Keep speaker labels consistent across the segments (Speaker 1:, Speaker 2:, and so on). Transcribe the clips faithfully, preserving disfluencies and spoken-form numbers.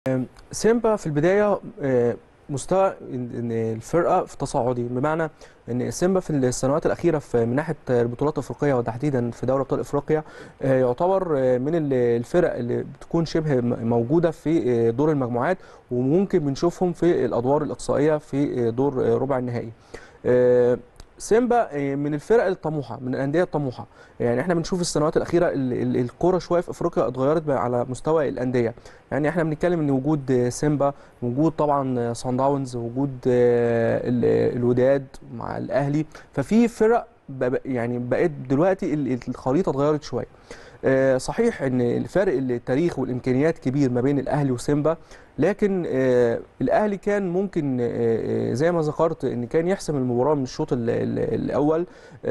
Speaker 1: سيمبا في البدايه آه، مستوى ان الفرقه في تصاعدي، بمعنى ان سيمبا في السنوات الاخيره في من ناحيه البطولات الافريقيه وتحديدا في دوري ابطال افريقيا آه، يعتبر آه، من الفرق اللي بتكون شبه موجوده في آه، دور المجموعات، وممكن بنشوفهم في الادوار الاقصائيه في آه، دور آه، ربع النهائي. آه، سيمبا آه، من الفرق الطموحه، من الانديه الطموحه. يعني احنا بنشوف السنوات الاخيره ال- ال- الكوره شويه في افريقيا اتغيرت بقى على مستوى الانديه. يعني احنا بنتكلم ان وجود آه، سيمبا، وجود طبعا صن داونز، وجود آه، ال- الوداد مع الاهلي، ففي فرق بق- يعني بقت دلوقتي ال- الخريطه اتغيرت شويه. آه، صحيح ان الفرق التاريخ والامكانيات كبير ما بين الاهلي وسيمبا، لكن آه، الاهلي كان ممكن آه، آه، زي ما ذكرت ان كان يحسم المباراه من الشوط ال- ال- الاول.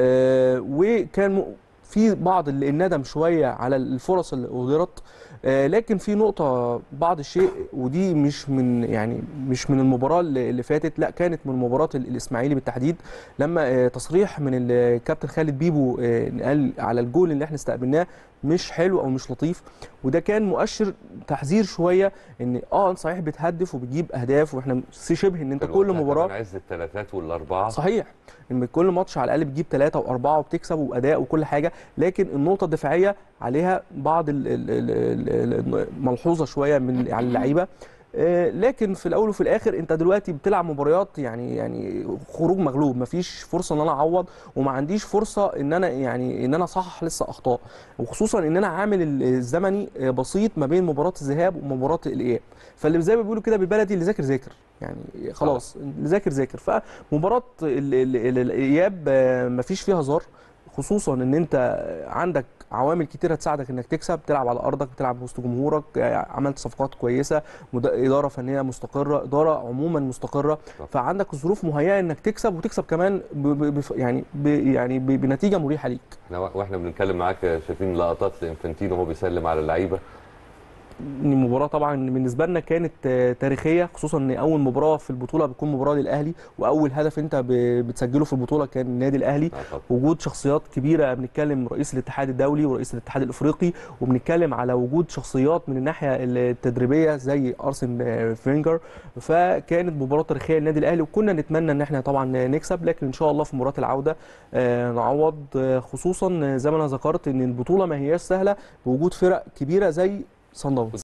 Speaker 1: آه، وكان م- في بعض ال- الندم شويه على الفرص اللي اهدرت. آه، لكن في نقطه بعض الشيء، ودي مش من يعني مش من المباراه اللي اللي فاتت، لا كانت من مباراه ال- الاسماعيلي بالتحديد، لما آه، تصريح من الكابتن خالد بيبو آه، قال على الجول اللي احنا استقبلناه مش حلو او مش لطيف. وده كان مؤشر تحذير شويه ان اه صحيح بتهدف وبتجيب اهداف، واحنا شبه ان انت
Speaker 2: كان
Speaker 1: كل
Speaker 2: وقتها كمان
Speaker 1: مباراه.
Speaker 2: عز الثلاثات والاربعه.
Speaker 1: صحيح ان كل ماتش على الاقل بتجيب ثلاثه واربعه وبتكسب واداء وكل حاجه، لكن النقطه الدفاعيه عليها بعض ال- ال- ال- ال- ملحوظه شويه من على اللعيبه. آه، لكن في الاول وفي الاخر انت دلوقتي بتلعب مباريات، يعني يعني خروج مغلوب، مفيش فرصه ان انا اعوض، وما عنديش فرصه ان انا يعني ان انا اصحح لسه اخطاء، وخصوصا ان انا عامل الزمني آه، بسيط ما بين مباراه الذهاب ومباراه الاياب. فاللي زي ما بيقولوا كده بالبلدي، اللي ذاكر ذاكر، يعني
Speaker 2: طبعا.
Speaker 1: خلاص اللي ذاكر ذاكر. فمباراه ال- ال- ال- الاياب آه، مفيش فيها هزار، خصوصا ان انت عندك عوامل كتيره تساعدك انك تكسب، تلعب على ارضك، بتلعب وسط جمهورك، آه، عملت صفقات كويسه، مد- اداره فنيه مستقره، اداره عموما مستقره.
Speaker 2: طبعا.
Speaker 1: فعندك ظروف مهيئه انك تكسب، وتكسب كمان ب ب بف- يعني ب يعني ب بنتيجه مريحه ليك.
Speaker 2: احنا واحنا بنتكلم معاك شايفين لقطات لانفانتينو وهو بيسلم على اللعيبه.
Speaker 1: إن المباراه طبعا بالنسبه لنا كانت آه، تاريخيه، خصوصا ان اول مباراه في البطوله بتكون مباراه للاهلي، واول هدف انت ب- بتسجله في البطوله كان النادي الاهلي.
Speaker 2: آه طبعا.
Speaker 1: وجود شخصيات كبيره، بنتكلم رئيس الاتحاد الدولي ورئيس الاتحاد الافريقي، وبنتكلم على وجود شخصيات من الناحيه التدريبيه زي ارسن آه، فينجر. فكانت مباراه تاريخيه للنادي الاهلي، وكنا نتمنى ان احنا طبعا نكسب، لكن ان شاء الله في مباراه العوده آه، نعوض. آه، خصوصا زي ما انا ذكرت ان البطوله ما هياش سهله بوجود فرق كبيره زي صن داونز.